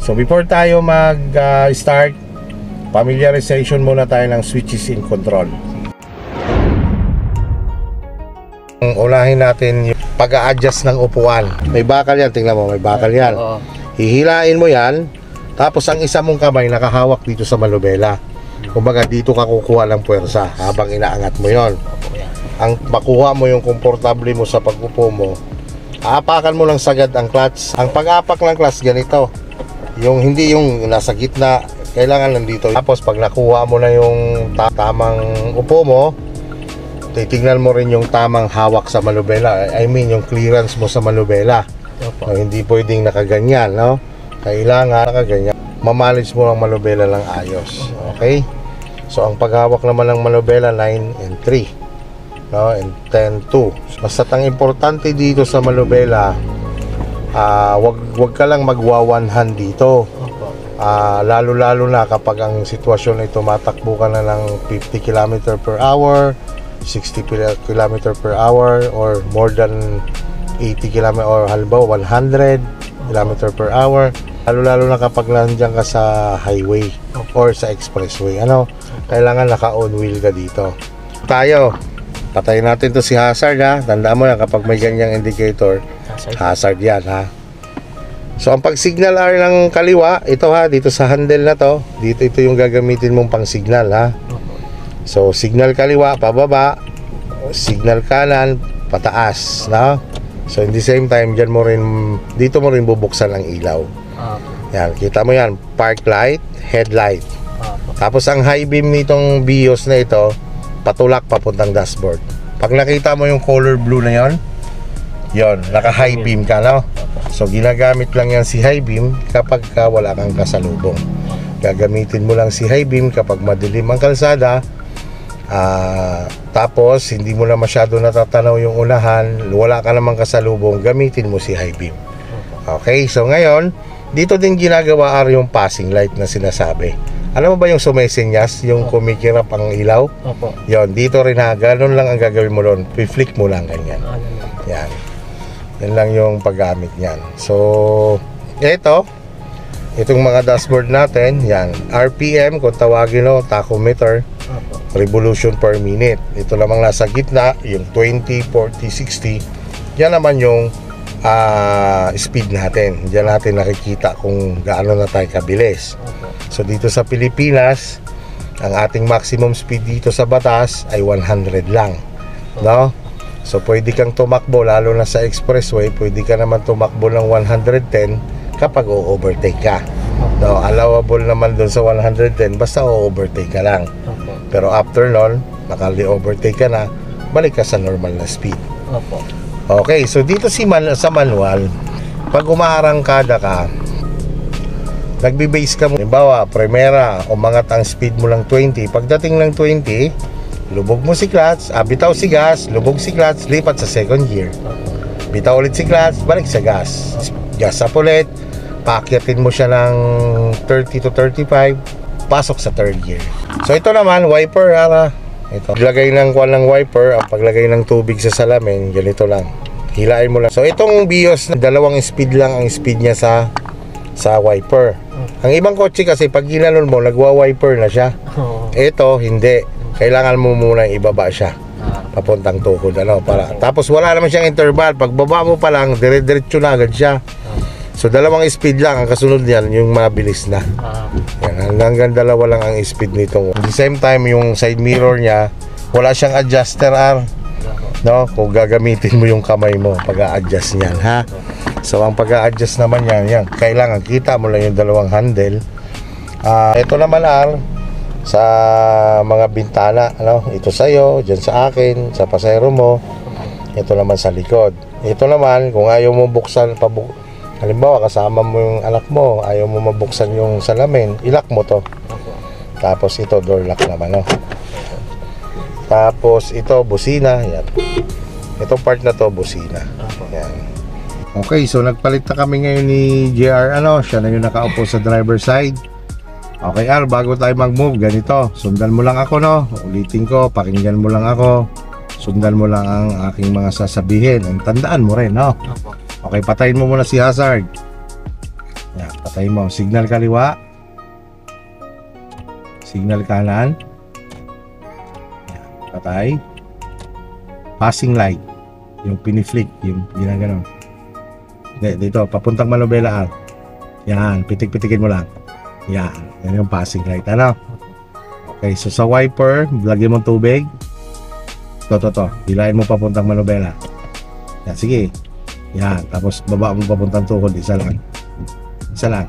So before tayo mag-start, familiarization muna tayo ng switches in control. Unahin natin yung pag-a-adjust ng upuan. May bakal yan, tingnan mo, may bakal yan. Hihilain mo yan, tapos ang isa mong kamay nakahawak dito sa manubela. Kumbaga dito ka kukuha ng puwersa habang inaangat mo yon. Ang makuha mo yung komportable mo sa pag-upo mo, aapakan mo lang sagad ang clutch. Ang pag-apak ng clutch ganito, yung hindi yung nasa gitna, kailangan nandito. Tapos pag nakuha mo na yung tamang upo mo, titignan mo rin yung tamang hawak sa manubela. I mean yung clearance mo sa manubela. So, hindi pwedeng nakaganyan, no? Kailangan nakaganyan. Mamanage mo ang manubela lang ayos. Okay? So ang paghawak naman ng manubela 9 and 3, no? And 10 2. Basta ang importante dito sa manubela, wag ka lang magwa one hand dito. Lalo na kapag ang sitwasyon ay tumatakbo ka na ng 50 km per hour, 60 km per hour, or more than 80 km, or halimbawa 100 km per hour. Lalo na kapag nandiyan ka sa highway or sa expressway, kailangan naka-on wheel ka dito. Tayo, patayin natin to si hazard, ha. Tandaan mo yan, kapag may ganyang indicator, hazard yan, ha. So ang pag-signal R ng kaliwa, ito ha, dito sa handle na to, dito ito yung gagamitin mong pang-signal, ha. So signal kaliwa, pababa, signal kanan, pataas, no? So in the same time, dito mo rin bubuksan ang ilaw. Yan, kita mo yan, park light, headlight. Tapos ang high beam nitong BIOS na ito, patulak papuntang dashboard. Pag nakita mo yung color blue na yon, naka high beam ka, no? So ginagamit lang yan si high beam kapag wala kang kasalubong. Gagamitin mo lang si high beam kapag madilim ang kalsada. Tapos hindi mo na masyado natatanaw yung unahan, wala ka namang kasalubong, gamitin mo si high beam. Okay, so ngayon dito din ginagawa yung passing light na sinasabi. Alam mo ba yung sumesenyas, yung kumikirap ang ilaw? Yon, dito rin ha, ganun lang ang gagawin mo doon. Flick mo lang ganyan. Yan. Yan lang yung paggamit niyan. So, itong mga dashboard natin, yan, RPM kung tawagin o, tachometer, revolution per minute. Ito lamang nasa gitna, yung 20, 40, 60. Yan naman yung speed natin. Diyan natin nakikita kung gaano na tayo kabilis. So dito sa Pilipinas, ang ating maximum speed dito sa batas ay 100 lang, no? So pwede kang tumakbo, lalo na sa expressway, pwede ka naman tumakbo ng 110 kapag o-overtake ka. No, allowable naman doon sa 110 basta o-overtake ka lang. Pero after nun, nakali-overtake ka na, balik ka sa normal na speed. Okay, so dito sa manual, pag umaarangkada ka, nagbe-base ka mo, halimbawa, primera, umangat ang speed mo lang 20. Pagdating ng 20, lubog mo si clutch, bitaw si gas, lubog si clutch, lipat sa second gear. Bitaw ulit si clutch, balik sa gas. Gas up ulit, paakyatin mo siya ng 30 to 35, pasok sa third gear. So ito naman, wiper, ito. Paglagay ng wiper, ang paglagay ng tubig sa salamin, ganito lang. Hilain mo lang. So itong BIOS, dalawang speed lang ang speed niya sa wiper. Ang ibang kotse kasi pag ginanon mo, nagwa-wiper na siya. Ito, hindi. Kailangan mo muna ibaba siya papuntang tukod, para. Tapos wala naman siyang interval. Pag baba mo pa lang, dire-diretso na agad siya. So dalawang speed lang, ang kasunod niyan yung mabilis na. Yan, hanggang dalawa lang ang speed nito. At the same time, yung side mirror niya, wala siyang adjuster R, no? Kung gagamitin mo yung kamay mo pag-a-adjust niyan, ha. So ang pag-a-adjust naman yan, kailangan kita mo lang yung dalawang handle. Ito naman R, sa mga bintana, ito sa'yo, dyan sa akin, sa pasahero mo. Ito naman sa likod. Ito naman, kung ayaw mo buksan, halimbawa kasama mo yung anak mo, ayaw mo mabuksan yung salamin, ilock mo to. Tapos ito door lock naman, Tapos ito busina, yan. Itong part na to busina. Yan. Okay, so nagpalit na kami ngayon ni JR, siya na yung nakaupo sa driver side. Okay, R, bago tayo mag-move, ganito, sundan mo lang ako, ulitin ko, pakinggan mo lang ako, sundan mo lang ang aking mga sasabihin, and tandaan mo rin, Okay, patayin mo muna si hazard. Yan, Patay mo. Signal kaliwa. Signal kanan. Yan. Patay. Passing light. Yung piniflick. Yung ginaganon. Dito. Papuntang Manobela. Yan. Pitik-pitikin mo lang. Yan. Yan yung passing light. Ano? Okay. So sa wiper, lagyan mo tubig. To. Hilahin mo papuntang Manobela. Yan. Sige. Yan. Tapos baba mo papuntang tuhod. Isa lang. Yan.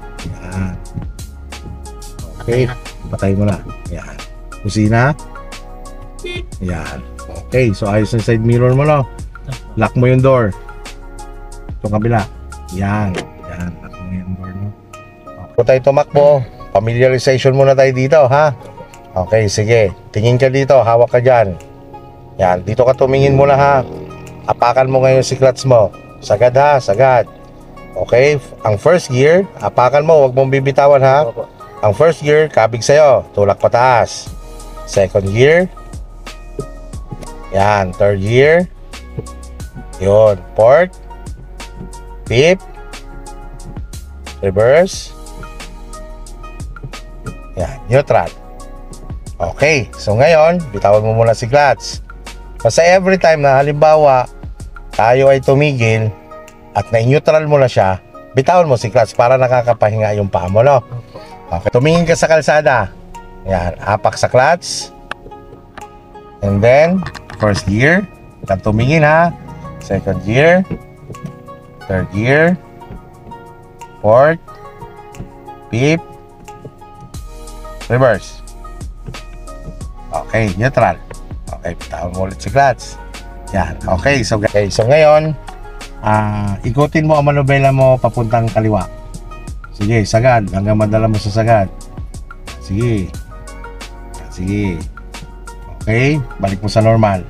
Okay. Patay mo na. Yan. Kusina. Yan. Okay. So ayos yung side mirror mo, no? Lock mo yung door. Itong kabila. Yan. Lock mo yung door, no? Kung tayo tumakbo, familiarization muna tayo dito, ha? Okay, sige. Tingin ka dito. Hawak ka dyan. Yan. Dito ka tumingin muna, ha? Apakan mo ngayon si clutch mo. Sagad, ha? Sagad. Okay, ang first gear, apakan mo, wag mong bibitawan, ha. Ang first gear, kabig sa'yo, tulak pataas. Second gear, yan. Third gear, yun. Fourth, fifth, reverse, yan. Neutral. Okay, so ngayon, bitawan mo muna si clutch. Basta every time na halimbawa tayo ay tumigil at na-neutral mo na siya, bitawan mo si clutch para nakakapahinga yung paa mo, no? Okay. Tumingin ka sa kalsada. Yan. Apak sa clutch. And then, first gear. Huwag tumingin, ha? Second gear. Third gear. Fourth. Fifth. Reverse. Okay. Neutral. Okay. Bitawan mo ulit si clutch. Yan. Okay. So ngayon, ikutin mo ang manobela mo papuntang kaliwa. Sige, sagad hanggang madala mo sa sagad. Sige. Okay, balik mo sa normal.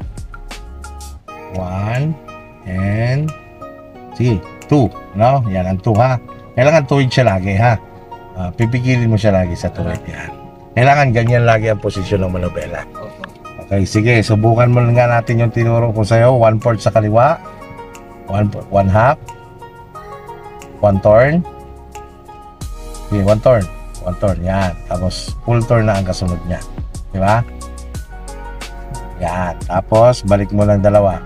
1 and sige, 2, no? Yan ang 2, ha. Kailangan tuwid siya lagi, ha. Pipigilin mo siya lagi sa tuwid, yan. Kailangan ganyan lagi ang posisyon ng manobela. Okay, sige, subukan mo nga natin yung tinuro ko sa'yo. 1/4 sa kaliwa. 1/2, 1 turn. Okay, 1 turn, yan. Tapos full turn na ang kasunod niya, di ba? Yan. Tapos balik mo ng dalawa.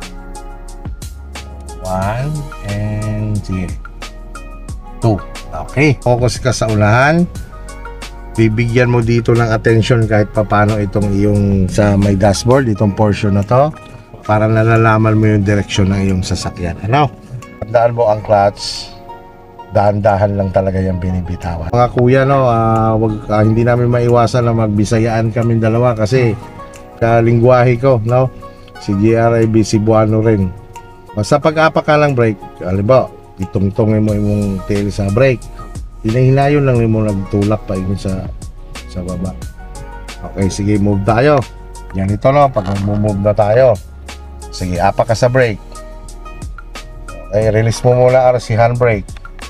1 and sige, 2. Okay, focus ka sa unahan. Bibigyan mo dito ng attention kahit papano itong iyong sa may dashboard, itong portion na to, para nalalaman mo yung direksyon ng iyong sasakyan. Ano? Tandaan mo ang clutch, dahan-dahan lang talaga yung binibitawan. Mga kuya, no, hindi namin maiwasan na magbisayaan kami dalawa kasi kalingwahe ko, no? Si GRIB Cebuano rin. Basta pag-apak ka lang brake, halimbawa, itungtungin mo yung tail sa brake, hinahinayon lang mo nagtulak pa yun sa baba. Okay, sige, move tayo. Yan ito, no, pag move na tayo. Sige, apak ka sa brake. Okay, release mo muna si handbrake.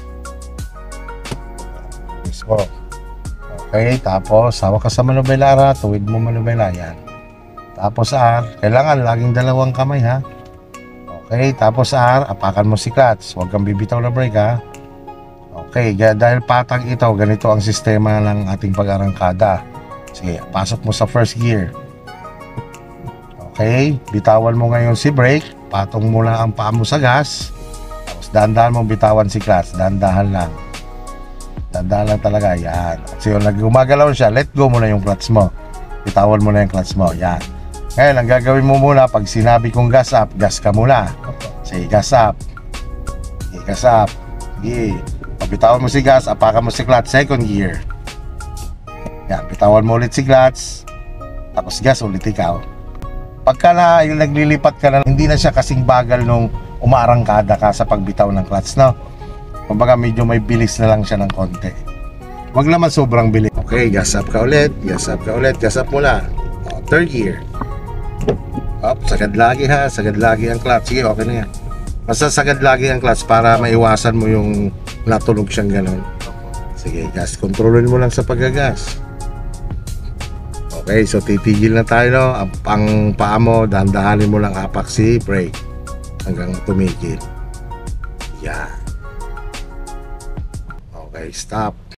Release mo. Okay, tapos hawak ka sa manubela, tuwid mo manubela, yan. Tapos kailangan laging dalawang kamay, ha. Okay, tapos apakan mo si clutch. Huwag kang bibitaw na brake, ha. Okay, dahil patag ito, ganito ang sistema ng ating pag-arangkada. Sige, pasok mo sa first gear. Okay, bitawan mo ngayon si brake, patong mo lang ang paa mo sa gas, tapos dahan-dahan mo bitawan si clutch, dahan-dahan lang. Dahan-dahan lang talaga, yan. So yung gumagalaw siya, let go mo na yung clutch mo. Bitawan mo na yung clutch mo, yan. Ngayon, ang gagawin mo muna, pag sinabi kong gas up, gas ka muna. Sige, gas up. Sige, gas up. Sige. Pag bitawan mo si gas, apakan mo si clutch, second gear. Yan, bitawan mo ulit si clutch, tapos gas ulit ikaw. Pagka naglilipat ka na, hindi na siya kasing bagal nung umaarangkada ka sa pagbitaw ng clutch, no? Kumbaga medyo may bilis na lang siya ng konti. Huwag naman sobrang bilis. Okay, gas up ka ulit, gas up ka ulit, gas up mula. Third gear. Up, sagad lagi, ha, sagad lagi ang clutch. Sige, okay na yan. Basta sagad lagi ang clutch para maiwasan mo yung natunog siyang ganon. Sige, gas, kontrolin mo lang sa paggagas. Okay, so titigil na tayo, no? Ang paa mo, dahan-dahanin mo lang apak si brake hanggang tumigil. Yan. Okay, stop.